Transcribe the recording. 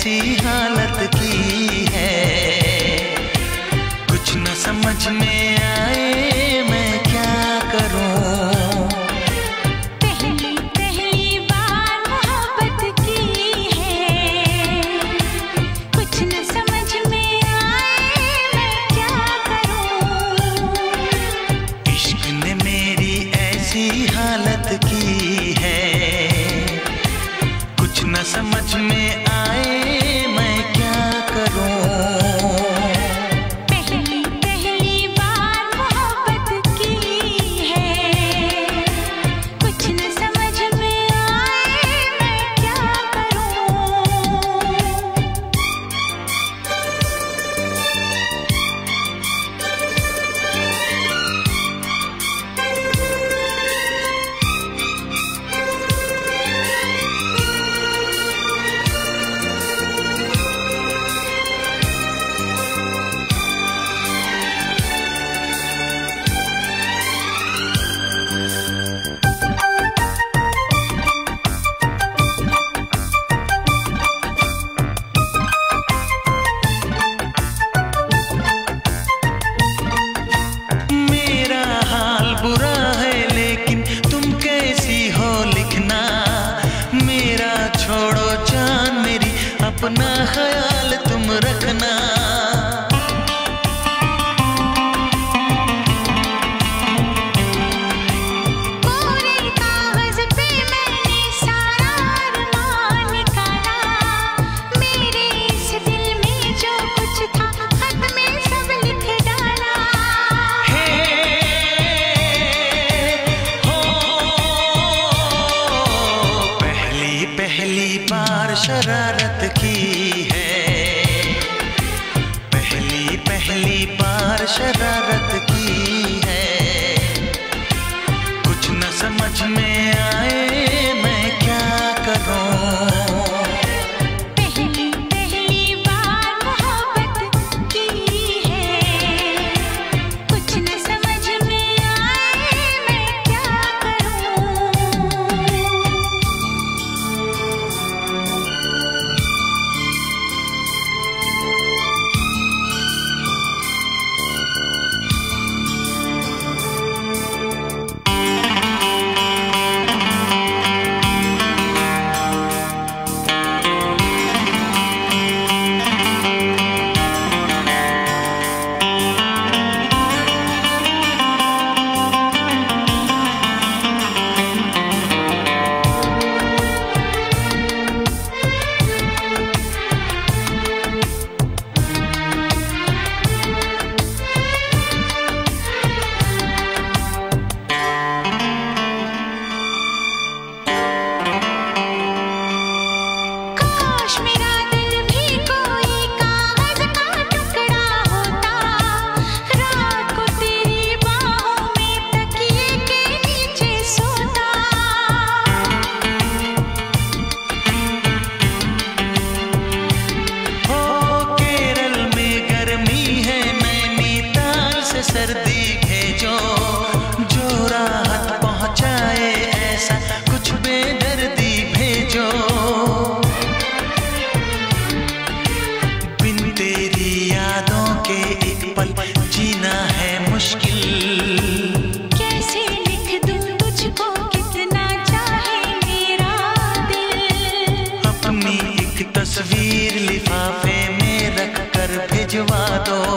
ऐसी हालत की है, कुछ न समझ में आए मैं क्या करूं। हालत की है, कुछ न समझ में आए मैं क्या करूं। पहली पहली बार मोहब्बत की है, कुछ न समझ में आए मैं क्या करूं। बुरा है लेकिन तुम कैसी हो लिखना, मेरा छोड़ो जान मेरी, अपना ख्याल तुम रखना। पूरे कागज पे मैंने सारा अरमान निकाला, मेरे इस दिल में जो कुछ था खत में सब लिख डाला। पहली बार शरारत की है, पहली बार शरारत की है, कुछ न समझ में आए मैं क्या करूं। पहली बार मोहब्बत की है, कुछ न समझ में आए मैं क्या करूं। मेरा दिल भी कोई कागज का टुकड़ा होता, रात को तेरी बाहों में तकिए के नीचे सोता। हो केरल में गर्मी है, नैनीताल से सर्दी भेजो, जो राहत पहुंचाए ऐसा कुछ बेदर्दी भेजो। एक पल जीना है मुश्किल, कैसे लिख दूं तुझको कितना चाहे मेरा दिल। अपनी एक तस्वीर लिफाफे में रख कर भिजवा दो।